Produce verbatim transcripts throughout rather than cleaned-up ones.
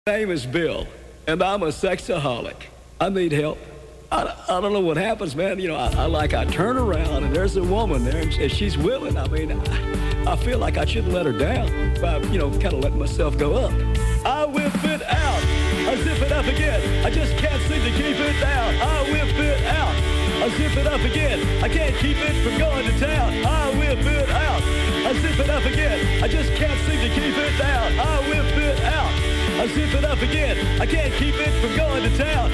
My name is Bill, and I'm a sexaholic. I need help. I, I don't know what happens, man. You know, I, I like, I turn around, and there's a woman there, and she's willing. I mean, I, I feel like I shouldn't let her down by, you know, kind of letting myself go up. I whip it out. I zip it up again. I just can't seem to keep it down. I whip it out. I zip it up again. I can't keep it from going to town. I whip it out. I zip it up again. I just can't seem to keep it down. I whip it out. I zip it up again. I can't keep it from going to town.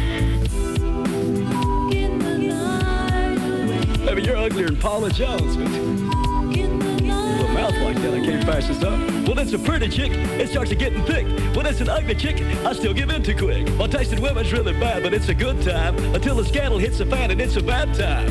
Maybe you're uglier than Paula Jones, but with a mouth like that, I can't pass this up. Well, it's a pretty chick. It starts to getting thick. Well, it's an ugly chick. I still give in too quick. Well, tasting women's really bad, but it's a good time until the scandal hits the fan, and it's a bad time.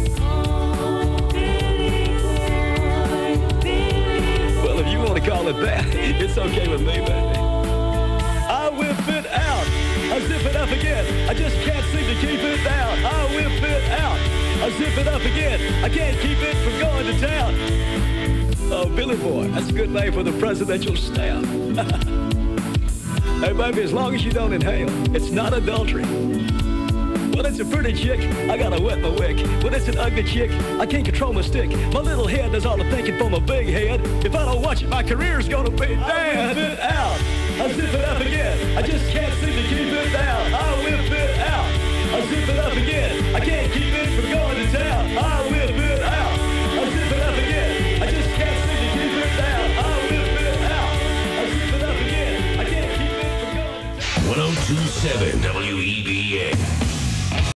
Well, if you want to call it that, it's okay with me, baby. I whip it out. I zip it up again. I just can't seem to keep it down. I whip it out. I zip it up again. I can't keep it from going to town. Oh, Billy Boy, that's a good name for the presidential staff. Hey, baby, as long as you don't inhale, it's not adultery. Well, it's a pretty chick. I gotta wet my wick. Well, it's an ugly chick. I can't control my stick. My little head does all the thinking for my big head. If I don't watch it, my career's gonna be dead. I whip it out. I zip it up again. I just can't seem to keep it down. I whip it out. I zip it up again. I can't keep it from going to town.